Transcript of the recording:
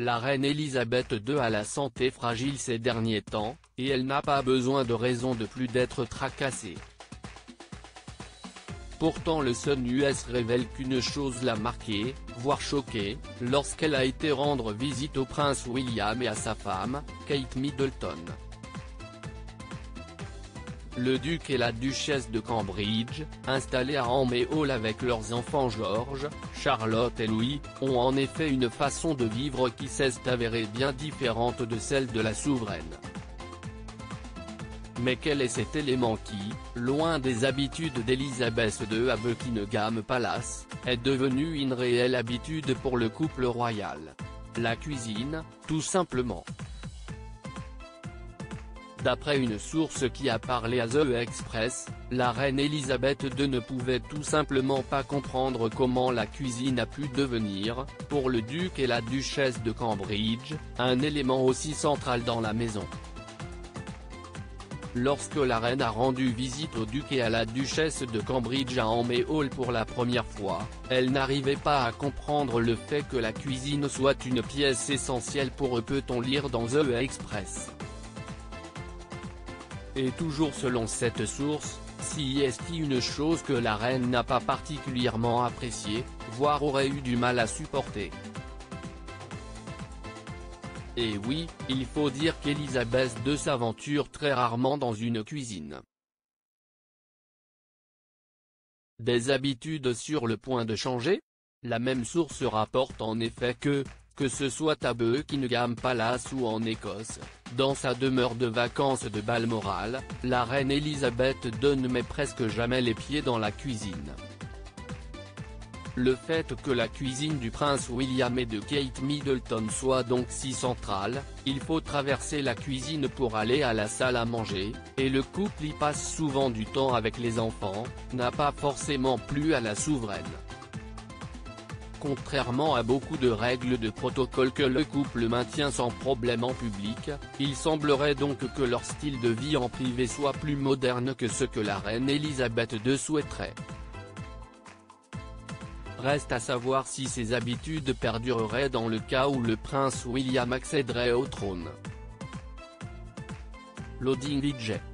la reine Elisabeth II a la santé fragile ces derniers temps, et elle n'a pas besoin de raison de plus d'être tracassée. Pourtant le Sun US révèle qu'une chose l'a marquée, voire choquée, lorsqu'elle a été rendre visite au prince William et à sa femme, Kate Middleton. Le duc et la duchesse de Cambridge, installés à Amé Hall avec leurs enfants George, Charlotte et Louis, ont en effet une façon de vivre qui s'est avérée bien différente de celle de la souveraine. Mais quel est cet élément qui, loin des habitudes d'Elisabeth II à Buckingham Palace, est devenu une réelle habitude pour le couple royal? La cuisine, tout simplement. D'après une source qui a parlé à The Express, la reine Elisabeth II ne pouvait tout simplement pas comprendre comment la cuisine a pu devenir, pour le duc et la duchesse de Cambridge, un élément aussi central dans la maison. Lorsque la reine a rendu visite au duc et à la duchesse de Cambridge à Amé Hall pour la première fois, elle n'arrivait pas à comprendre le fait que la cuisine soit une pièce essentielle pour eux, peut-on lire dans The Express. Et toujours selon cette source, si est une chose que la reine n'a pas particulièrement appréciée, voire aurait eu du mal à supporter. Et oui, il faut dire qu'Elisabeth II s'aventure très rarement dans une cuisine. Des habitudes sur le point de changer? La même source rapporte en effet que ce soit à Buckingham Palace ou en Écosse, dans sa demeure de vacances de Balmoral, la reine Elisabeth II ne met presque jamais les pieds dans la cuisine. Le fait que la cuisine du prince William et de Kate Middleton soit donc si centrale, il faut traverser la cuisine pour aller à la salle à manger, et le couple y passe souvent du temps avec les enfants, n'a pas forcément plu à la souveraine. Contrairement à beaucoup de règles de protocole que le couple maintient sans problème en public, il semblerait donc que leur style de vie en privé soit plus moderne que ce que la reine Elisabeth II souhaiterait. Reste à savoir si ces habitudes perdureraient dans le cas où le prince William accéderait au trône. Loading DJ.